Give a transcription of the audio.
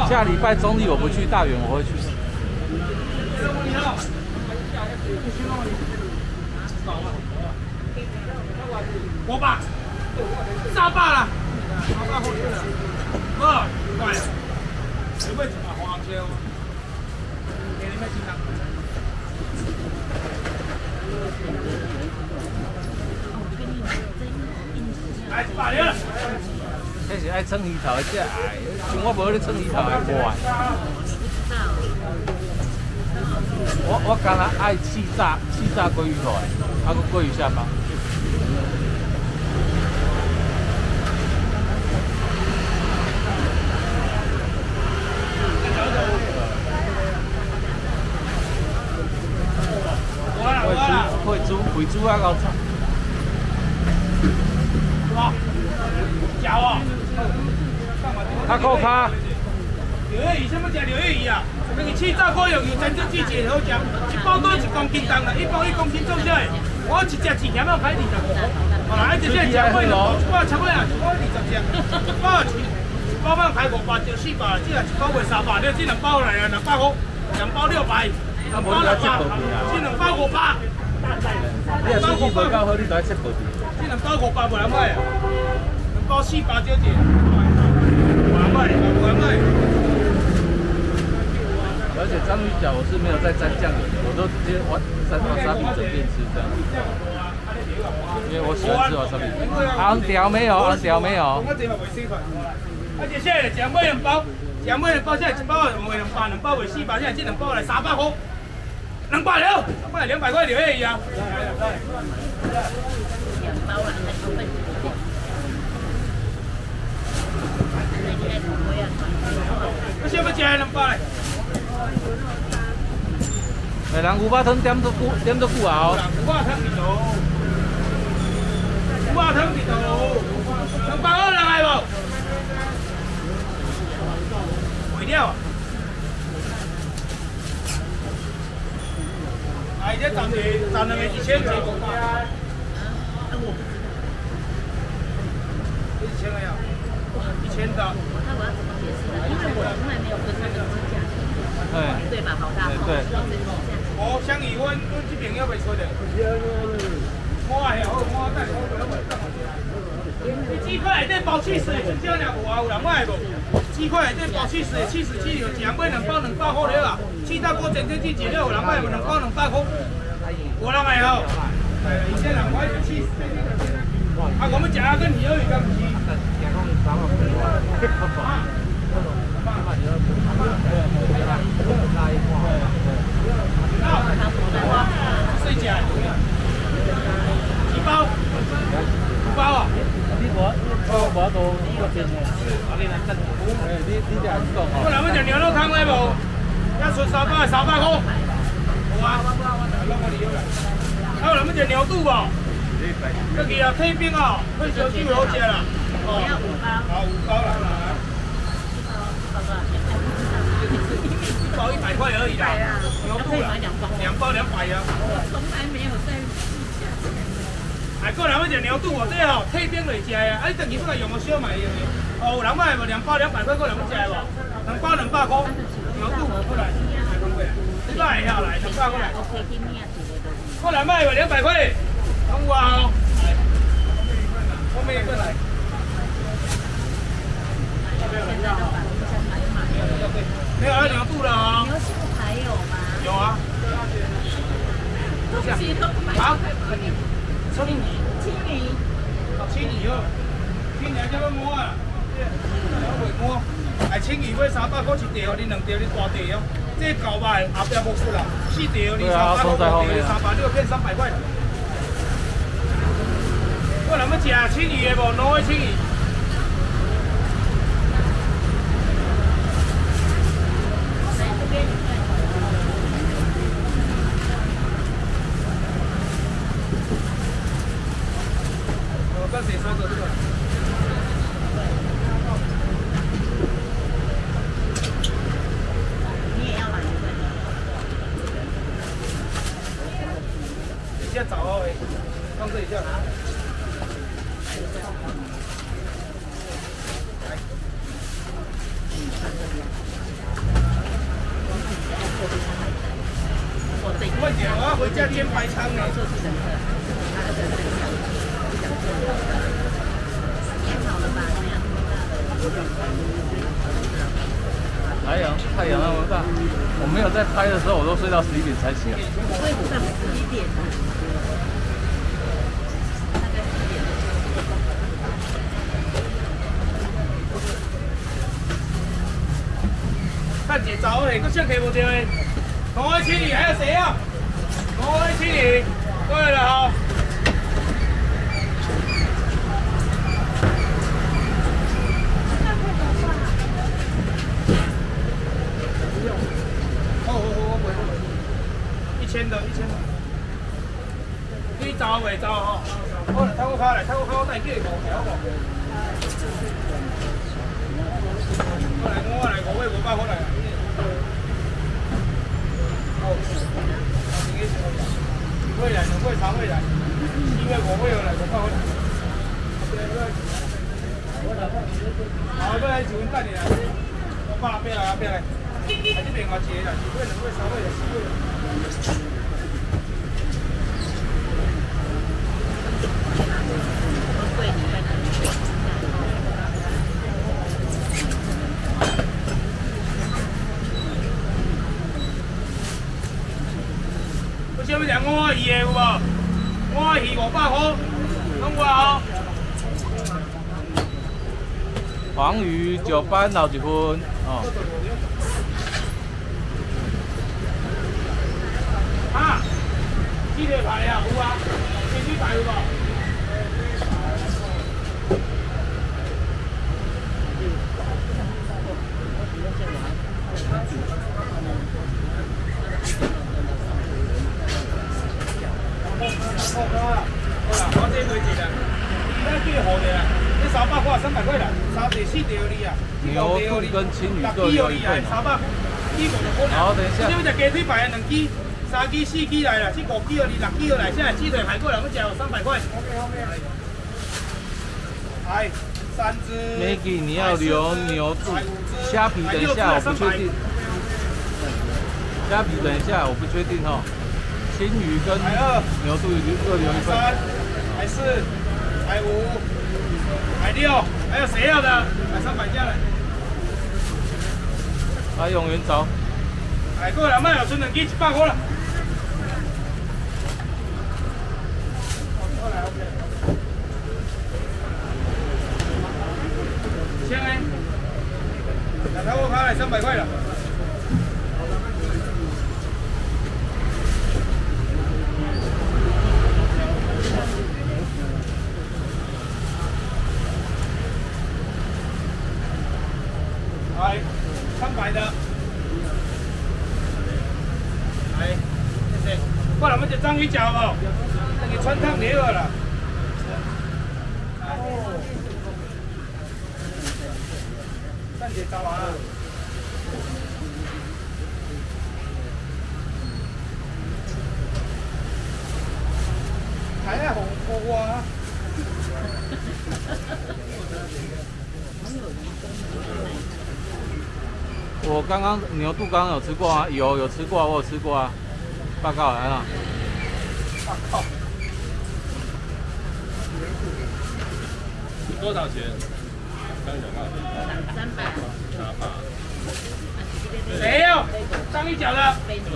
下礼拜中立我不去，大园我会去。 500，300啦，300好啲啦。好，乖。你买一把花椒，给你买几张？来100了。 迄是爱蹭鱼头的只爱，像我无咧蹭鱼头的惯。我干那爱气炸鲑鱼头的，还有鲑鱼下巴。肥猪啊，够臭。哇，脚哦。较酷卡。柳叶鱼，什么叫柳叶鱼啊？那个气炸锅用真正季节好食，一包多1公斤重啦，一包1公斤重少的。我一只1咸要开25个，啊，一只这食贵咯，一包差不多啊，一包20只，一包要开500就400，这一包卖300，你这2包来啊，200块，2包600，2包600，这2包500。你若手机无够好，你就爱切报纸。这2包500无人买啊，2包400少钱，无人买，无人买。而且章鱼脚我是没有再沾酱油的，我都直接往沙比整片吃这样。因为我喜欢吃瓦沙比。昂条没有，昂条没有。而且现在讲买2包，讲买2包，现在1包卖200，2包卖400，现在这2包来300块。200了，卖200块柳叶鱼啊！2包啦，我想要吃2包嘞。哎，人牛肉汤点都久啊哦。牛肉汤伫度，牛肉汤伫度，200块人来无？卖了啊！哎，这站2个1000几公斤。1000个呀？1000的。那我要怎么解释呢？因为我从来没有跟他们计价。对吧，老大？对。哦，香鱼阮这边要袂出的。我系好，我等你鸡块内底包起司的，真少了，有人买无？鸡块内底包起司的，77有2买2包200块了啊！气炸锅真正季节了，有人买无？2包200块，有人买哦。以前人买就起司。啊，我们夹跟鱼儿鱼干不是？睡觉。几包？5包啊？你我都1边的。你这样讲哦。我咱们就牛肉汤来无？要出300块。有啊。还有咱们就牛肚哦。这个啊，退冰哦，退烧酒好食啦。我要5包。好，5包啦。1包100块而已啦。牛肚啦，2包200啊。从来没有在试价。哎，过来我就牛肚哦，这吼退冰来食啊，啊你等于不来用个小买用的。哦，有人买无？2包200块，过来要食无？2包200块，牛肚过来。你买下来200块来。过来买无200块，有啊。后面一个来。没有要牛肚了啊！牛肚还有吗？有啊。东西都买好。青鱼。青鱼哦，青鱼叫我摸啊，我袂摸。哎，青鱼买300块一条，你2条你大条哦。这狗吧后边无出啦，4条你300块，5条你300，你就变300块。我咱们吃青鱼的无？卤的青鱼。我跟谁说的这个？你也要买一份？等一下找哦，放这一下。来。 问题，我要回家煎白汤呢。 太阳那么大，我没有在拍的时候，我都睡到11点才起来。 所以不是11点。 看姐找诶，个相机无对诶。520，还有谁啊？520，对了哈。1000的，1000的。你找未找吼？好，来，我卡来，我带几个5条无？我来5位500好来。好，2位来，2位3位来，4位5位来500好来。好，要来就等你来，500别来，别来，还是另外一个啦，1位、2位、3位、4位。什么2碗鱼的有无？5碗鱼500块，弄我哦。 黄鱼9班老一份哦。 啊，鸡腿排啊，有啊，鸡腿排有无？我这卖一啦，你几号的啊？你300块、300块啦，3地4地你啊， 牛肚跟青鱼各有一份。 300，几个就好啦。 好，等一下。 你要食鸡腿排2支、3支、4支来啦，这5支你6支来，现在鸡腿排过来，我只有300块。来，3只。 Maggie， 你要留牛肚，虾皮等一下我不确定。虾皮等一下我不确定哦。青鱼跟牛肚各留一份。 来4，来5，来6，还有谁要的？来300价来。 来永元走。 来过来，卖有剩2支100块了。1000哎，来台湾卡来300块了。 来，300的，来，谢谢。过来，我们这章鱼脚哦，那个川烫牛耳了。哦，蛋姐招完了。还要红锅啊！ 我刚刚牛肚刚刚有吃过啊，有吃过啊，我有吃过啊。报告来了。 报告。 多少钱？300。 谁要章鱼脚的？